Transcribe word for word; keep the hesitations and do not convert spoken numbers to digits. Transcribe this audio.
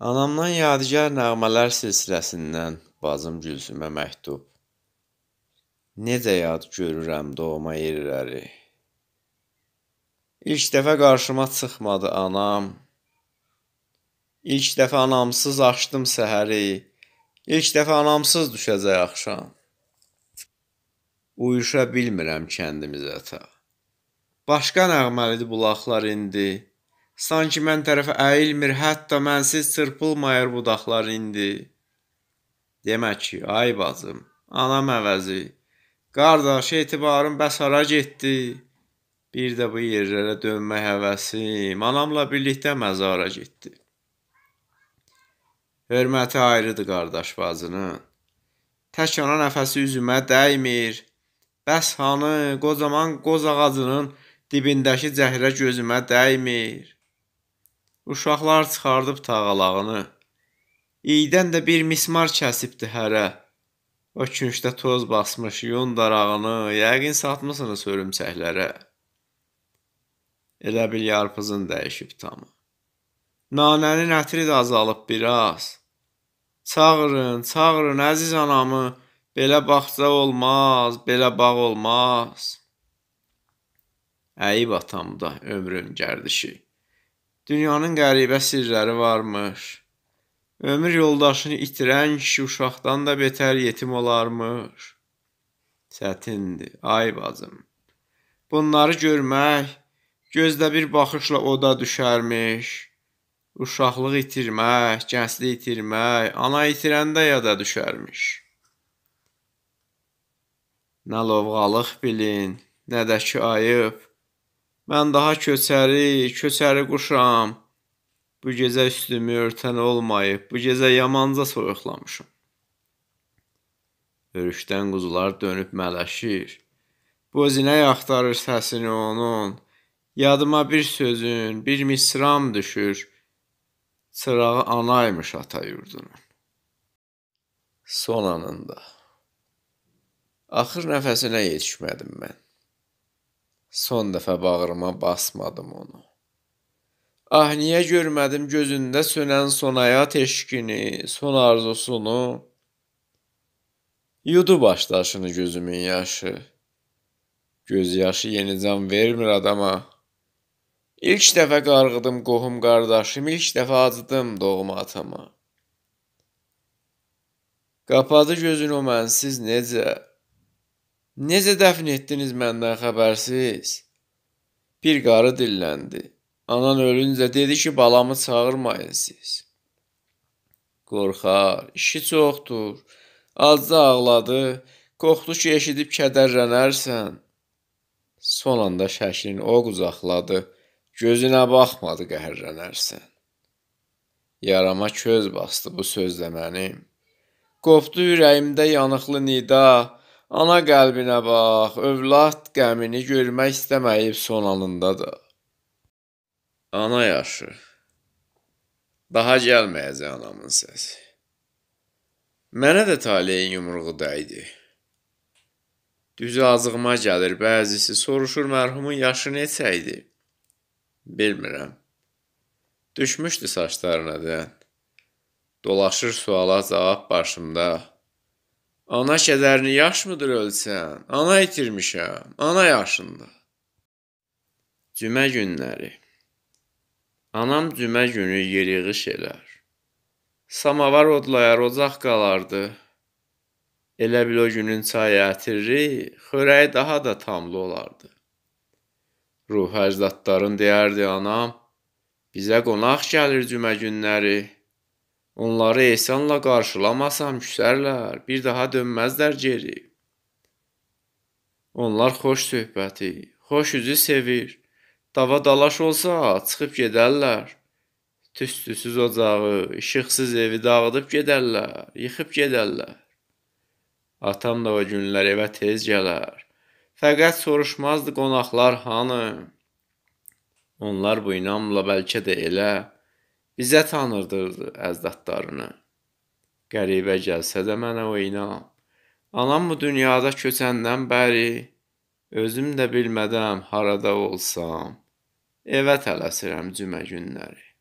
Anamdan yadigar nəğmələr silsiləsindən bacım Gülsümə məktub. Necə yad görürəm doğma yerləri. İlk dəfə qarşıma çıxmadı anam. İlk dəfə anamsız açdım səhəri. İlk dəfə anamsız düşəcək axşam. Uyuşa bilmirəm kəndimizə ta. Başqa nəğməlidir bulaqlar indi. Sanki mən tərəfə əyilmir, hətta mənsiz çırpılmayır budaqlar indi. Demək ki, ay bacım, anam əvəzi, qardaş etibarım bəs hara getdi? Bir də bu yerlərə dönmək həvəsim, anamla birlikdə məzara getdi. Hörməti ayrıdır qardaş bacının, tək ana nəfəsi üzümə dəymir. Bəs hanı qocaman qoz ağacının dibindəki cəhrə gözümə dəymir. Uşaqlar çıxardıb tağalağını, iydən də bir mismar kəsibdi hərə. O küncdə toz basmış yun darağını, yəqin satmısınız hörümçəklərə. Elə bil yarpızın dəyişib tamı. Nanənin ətri də azalıb biraz. Çağırın, çağırın əziz anamı, belə bağça olmaz, belə bağ olmaz. Əyib atamda ömrün gərdişi. Dünyanın qəribə sirləri varmış. Ömür yoldaşını itirən kişi uşaqdan da betər yetim olarmış. Çətindir, ay bacım. Bunları görmək, gözdə bir baxışla oda düşərmiş. Uşaqlıq itirmək, gənclik itirmək, ana itirəndə yada düşərmiş. Nə lovğalıq bilin, nə də ki ayıb. Mən daha köçəri, köçəri quşam. Bu gecə üstümü örtən olmayıb, bu gecə yamanca soyuqlamışım. Örüşdən quzular dönüb mələşir. Bozinə axtarır səsini onun. Yadıma bir sözün, bir misram düşür. Çırağı anaymış ata yurdunun. Son anında. Axır nəfəsinə yetişmədim mən. Son dəfə bağrıma basmadım onu. Ah, niyə görmədim gözündə sönən son həyat eşqini, son arzusunu? Yudu başdaşını gözümün yaşı. Göz yaşı yeni can vermir adama. İlk dəfə qarğıdım qohum qardaşım, ilk dəfə acıdım doğma atama. Qapadı gözünü o mənsiz necə? Necə dəfn etdiniz məndən xəbərsiz? Bir qarı dilləndi. Anan ölüncə dedi ki, balamı çağırmayın siz. Qorxar, işi çoxdur. Azca ağladı. Qorxdu ki, eşidib kədərlənərsən. Son anda şəklin o qucaqladı. Gözünə baxmadı qəhərlənərsən. Yarama köz bastı bu sözlə mənim. Qopdu ürəyimdə yanıqlı nida. Ana qəlbinə bax, övlad qəmini görmək istəməyib son anında da. Ana yaşı. Daha gəlməyəcək anamın səsi. Mənə də taleyin yumruğu dəydi. Düzü azığıma gəlir bəzisi, soruşur mərhumun yaşı neçə idi? Bilmirəm. Düşmüşdü saçlarına dən. Dolaşır suala cavab başımda. Ana kədərini yaş mıdır ölsən? Ana itirmişəm, ana yaşında. Cümə günləri. Anam cümə günü yeriyğış elər. Samavar odlayar, ocaq qalardı. Elə bil o günün çayı ətirli, xörəyi daha da tamlı olardı. Ruh əcdadların deyərdi anam, bizə qonaq gəlir cümə günləri. Onları ehsanla qarşılamasam küsərlər, bir daha dönməzlər geri. Onlar xoş söhbəti, xoş üzü sevir. Dava dalaş olsa çıxıb gedərlər. Tüstüsüz ocağı, işıqsız evi dağıdıb gedərlər, yıxıb gedərlər. Atam da o günlər evə tez gələr. Fəqət soruşmazdı qonaqlar hanı. Onlar bu inamla bəlkə də elə bizə tanırdırdı əzdadlarını. Qəribə gəlsə də mənə o inam. Anam bu dünyada köçəndən bəri, özüm də bilmədəm harada olsam, evə tələsirəm cümə günləri.